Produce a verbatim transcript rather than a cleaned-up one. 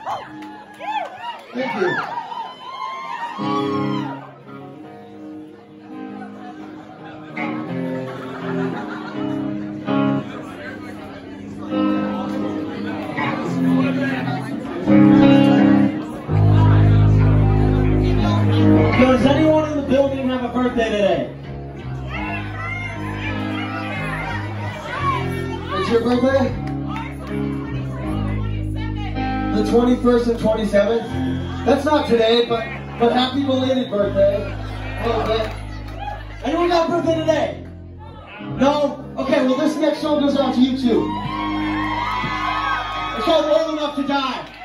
Thank you. Does anyone in the building have a birthday today? It's your birthday? The twenty-first and twenty-seventh? That's not today, but but happy belated birthday. A little bit. Anyone got a birthday today? No? Okay, well this next song goes out to you too. It's called Old Enough to Die.